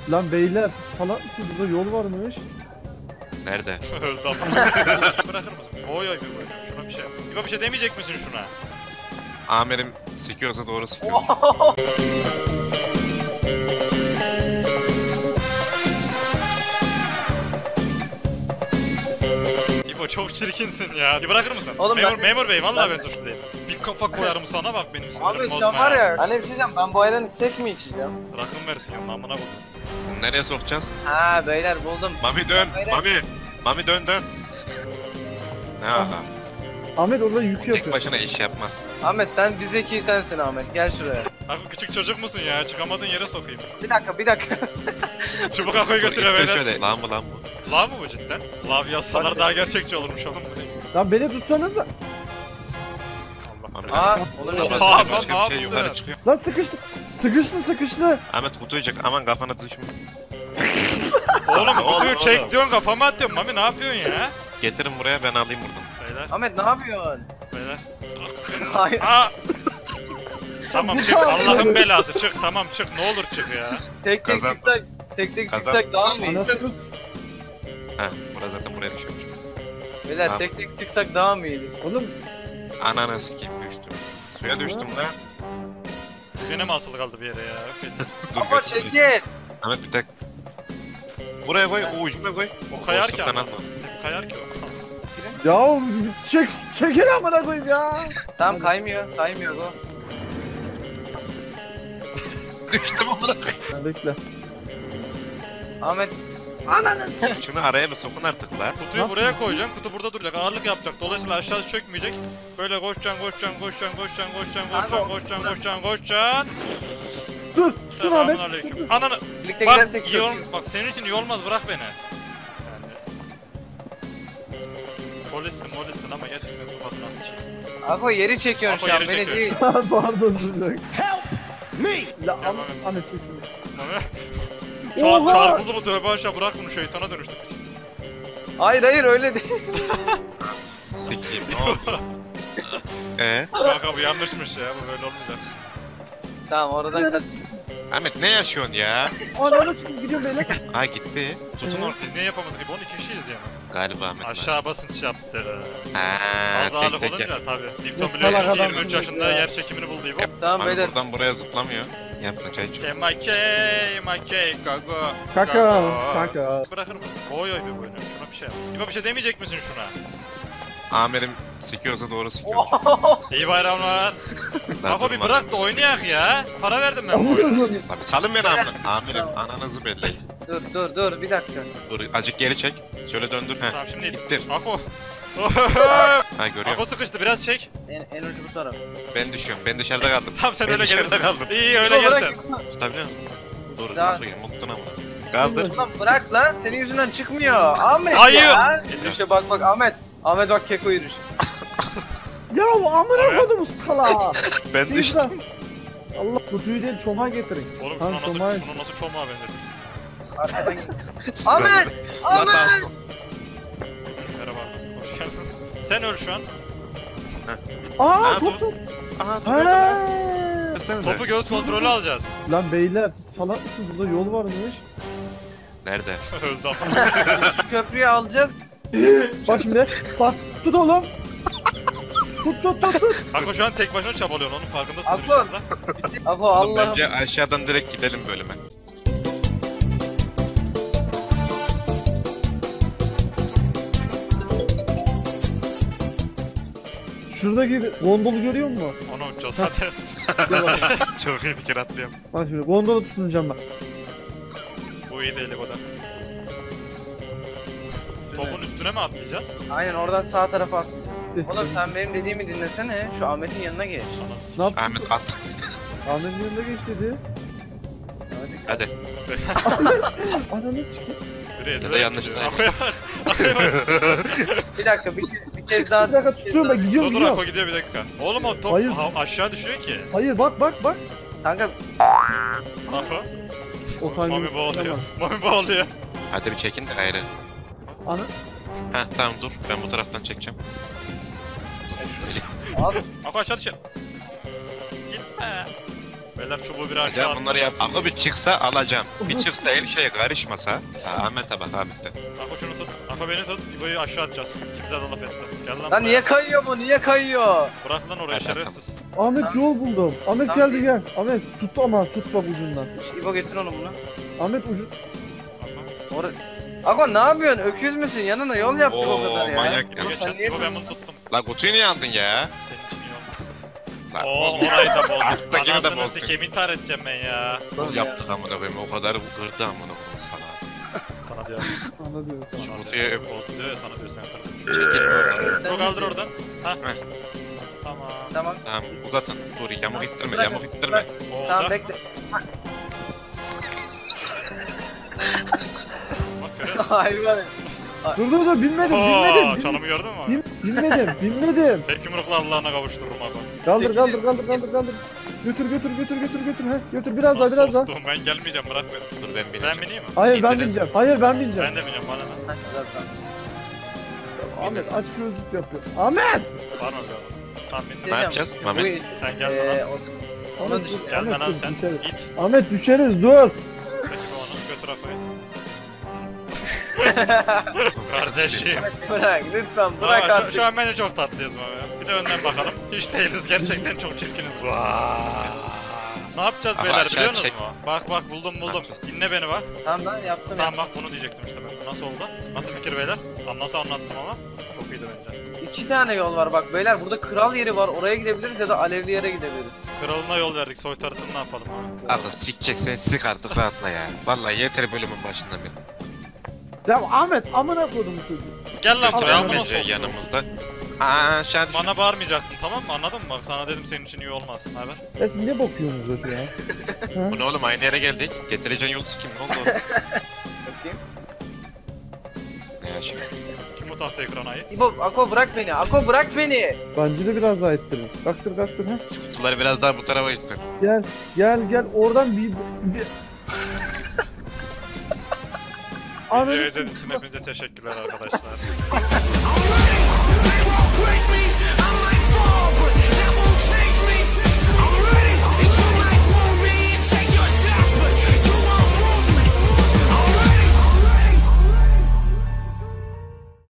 Lan beyler salak mısınız? Burada yol varmış. Nerede? Öldü ama. Bırakır mısın? Oy oy bir şuna bir şey yap. İbo bir şey demeyecek misin şuna? Amirim sikiyorsa doğru sikiyor. İbo çok çirkinsin ya. Bir bırakır mısın? Oğlum memur bey vallahi ben suçlu değilim. Bir kafa koyarım sana bak benim sinirim Abi bozma şu an var ya. ya. Hani bir şey diyeceğim, ben bu ayranı sek mi içeceğim? Rakım versin yanına amına koydum. Nereye sokacağız? Ha beyler buldum. Mami dön. Hayır. Mami dön. Ne aha. Ahmet orada yük Tek yapıyor. başına iş yapmaz. Ahmet sen bir zeki sensin Ahmet. Gel şuraya. Abi küçük çocuk musun ya? Çıkamadığın yere sokayım. Bir dakika. Çubuk akoyu Dur, götüre ittir böyle. şöyle. Lan bu. Lav mı bu cidden? Lav yazsalar Hadi. daha gerçekçi olurmuş oğlum bu ne? Lan beni tutsanız da. Mami Aa, dön. olur Başka mu? Oha, başka lan bir ne şey yaptın? yukarı çıkıyor. Lan sıkıştı. Sıkıştı. Ahmet kutu yiyecek. Aman kafana düşmesin. Oğlum Ne oldu, kutuyu ne çek oldu? diyorsun kafama atıyorsun Mami ne yapıyorsun ya? Getirin buraya ben alayım buradan. Beyler Ahmet ne yapıyorsun? beyler. Hayır. Aa! Tamam çık Allah'ın belası çık tamam çık ne olur çık ya. Tek Kazandım. çıksak. Tek Kazandım. çıksak daha mı iyi? Anasınız. Heh burası zaten buraya düşüyormuş. Beyler Tamam. tek çıksak daha mı iyiydi? Oğlum Ananı sikeyim düştüm. Suya düştüm lan. Yine mi asılı kaldı bir yere ya? Dur Ama götür. çekil. Ahmet bir tek. Buraya koy, o ucuna koy. O kayar ki Boşluktan ama. alma. Hep kayar ki o. ya çekil amına koyayım ya. Tamam kaymıyor bu. Düştüm amına. Ha, bekle. Ahmet. Şunu araya bir sokun artık la. Kutuyu buraya koyacaksın, kutu burada duracak, ağırlık yapacak. Dolayısıyla aşağısı çökmeyecek. Böyle koşacaksın. Dur tutun Ahmet. Selamünaleyküm. Ananı. Birlikte Bak, gidersek iyi çok ol, iyi. bak senin için iyi olmaz bırak beni. Yani. Polissin ama gerçekten sıfatı nasıl çek? Apo yeri çekiyorsun Apo şu an yeri beni çekiyor. değil. Pardon dur. Help me. La Gel Ahmet çekil. Mami. Oha! Çarpıldı bu tövbe aşağı bırak bunu şeytana dönüştük biz. Hayır öyle değil. Sikeyim ne oldu? Kanka bu yanlışmış ya bu böyle olmayacak. Tamam oradan kaç. Ahmet ne yaşıyorsun ya? Ananı sikeyim gidiyorum beyler. Ha gitti. Tutun orada. Biz niye yapamadık gibi 12 kişiyiz diye mi? Galiba Ahmet. Aşağı basınç yaptı. Ha, Az ağırlık tek olunca tabi. Newton Nasıl biliyorsun salak ki adamsın 23 yaşında ya. yer çekimini buldu İbo. Tamam Abi beyler. buradan buraya zıplamıyor. Yapma çay iç. Makey, gago. Kaka. Bırakır mısın? Oy oy bir oynuyorum şuna bir şey yap. İbo bir şey demeyecek misin şuna? Amirim sikiyorsa doğru sikiyor. İyi bayramlar. Daha Ako bir durma. bırak da oynayak ya. Para verdim ben bu oyuna. Abi salın beni amirim. Amirim ananızı belli. Dur bir dakika. Dur azıcık geri çek. Şöyle döndür. Heh. Tamam şimdi İttir. Ako. Ha görüyorum. Ako sıkıştı biraz çek. En ucu bu taraf. Ben düşüyorum. Ben dışarıda kaldım. Tamam sen Ben öyle dışarıda gelirsin. kaldım. İyi öyle gel sen. Tutabiliyor musun? Dur Daha- kapıyı muttun ama. Kaldır. Ulan bırak lan senin yüzünden çıkmıyor. Ahmet Hayır. ya. Yürüyüşe bak Ahmet. Ahmet bak keko yürüyüş. Ya amına koydum ustala. Ben düştüm. Allah kutuyu değil çomağı getirin. Oğlum Tamam, şuna çomağı. nasıl çomağa benzetirsin? Arkadan git. Ahmet! Ahmet! Merhaba. Hoş geldin. Sen öl şu an. Aa Ha, top top. Aha dur. Ha. Versenize. Topu göz kontrolü alacağız. Lan beyler salak mısınız? Burada yol varmış. Nerede? Öldü ama. Köprüyü alacağız. Bak şimdi. Bak tut oğlum. Tut. Ako şu an tek başına çabalıyorsun onun farkındasın Ako. inşallah. Apo Oğlum Allah'ım. bence aşağıdan direkt gidelim bölüme. Şuradaki gondolu görüyor musun? Onu uçacağız zaten. Çok iyi fikir atlıyorum. Bak şimdi gondolu tutunacağım bak. Bu iyi değil o da. Topun üstüne mi atlayacağız? Aynen oradan sağ tarafa atlayacağız. Gitti. Oğlum sen benim dediğimi dinlesene. Şu Ahmet'in yanına geç. Ananı Ne sikeyim. yaptın? Ahmet at. Ahmet'in yanına geç dedi. Hadi. Ananı sikeyim. Biri Ya da ezilerek yanlış gidiyor. değil. Ako'ya bak. Ako'ya bak. Bir dakika bir kez daha. Bir dakika tutuyorum ben gidiyorum Dur dur gidiyorum. Ako gidiyor bir dakika. Oğlum o top Hayır. aşağı düşüyor ki. Hayır bak. Kanka Ako. O timing. Mami boğuluyor. Mami boğuluyor. Hadi bir çekin de gayrı. Ana. Heh tamam dur. Ben bu taraftan çekeceğim. al. Ako aşağı düşer. Gitme. Beyler çubuğu bir aşağı Hocam at. bunları yap. Ako bir çıksa alacağım. Bir çıksa el şeye karışmasa. Ha, Ahmet'e bak Ahmet'te. Ako şunu tut. Ako beni tut. İbo'yu aşağı atacağız. Kimse de laf etme. Gel lan Lan buraya. niye kayıyor bu? Niye kayıyor? Bırak lan orayı Hadi şerefsiz. Ahmet yol buldum. Ahmet Tamam. geldi gel. Ahmet tut ama tut bak ucundan. İbo getir onu bunu. Ahmet ucu. Ako. Orada. Ako ne yapıyorsun? Öküz müsün? Yanına yol yaptık o Oo, kadar ya. manyak İbo ya. geçen. Sen niye- İbo ben bunu tuttum. La kutuyu niye aldın ya? Senin için iyi olmaz. Lan, Oo oğlum, orayı da bozduk. Alttakini de Anasını bozduk. sikeyim intihar edeceğim ben ya. Yol yaptık amına koyayım. O kadar kırdı amına koyayım sana. Sana diyor. Sana diyorum sana. Sana kutuyu diyor. öp. Bozdu diyor ya sana diyor sen kırdın. Çekil oradan. İbo kaldır oradan. Ha. Ver. Tamam. Tamam. Tamam uzatın. Dur yamuk ittirme Bırak, yamuk ittirme. bırak. O Tamam olacak. bekle. Bak görüyor musun? Hayvan. Dur bilmedim Oo, bilmedim. çalımı gördün mü? Bilmedim. Tek yumrukla Allah'ına kavuştururum abi. Kaldır. Götür. Heh, götür biraz daha. Soktum ben gelmeyeceğim bırak beni. Dur ben Ben bineceğim. bineyim mi? Hayır ben İndirin. bineceğim. Hayır ben bineceğim. Ben de bineceğim bana ne? Ahmet aç gözlük yapıyor. Ahmet! Var mı bir adam? Tamam bindim. Ne yapacağız Mehmet? Sen gel lan. Ona Ahmet, düş. dur, Gelme Ahmet, lan dur, sen. düşeriz. Git. Ahmet düşeriz dur. Peki onu götür afayı. Kardeşim. Bırak lütfen Bak, bırak şu artık. an bence çok tatlıyız baba. Bir de önden bakalım. Hiç değiliz gerçekten çok çirkiniz. Ne yapacağız Ama beyler aşağı biliyor musunuz çek. mu? Bak buldum. yapacağız? Dinle beni bak. Tamam lan yaptım. Tamam bak bunu diyecektim işte ben. Nasıl oldu? Nasıl fikir beyler? Nasıl anlattım ama? Çok iyiydi bence. İki tane yol var bak beyler burada kral yeri var oraya gidebiliriz ya da alevli yere gidebiliriz. Kralına yol verdik soytarısını ne yapalım abi? Ako sikeceksen sik artık rahatla ya. Vallahi yeter bölümün başından beri. Ya Ahmet amına koydum bu çocuğu. Gel lan buraya Götürelim amına Ece'yi soktum. yanımızda. Aa aşağı düşün. Bana bağırmayacaktın tamam mı anladın mı? Bak sana dedim senin için iyi olmaz. Haber? Ya siz ne bakıyorsunuz o ya? Ha? Bu ne oğlum aynı yere geldik. Getireceğin yolu sikim ne oldu? Bakayım. Ne ya şimdi? Kim o tahta ekran ayı? İbo Ako bırak beni. Ako bırak beni. Bence de biraz daha ettirin. Kalktır ha. Şu kutuları biraz daha bu tarafa ittir. Gel oradan bir... Videoyu izlediğiniz için hepinize teşekkürler arkadaşlar.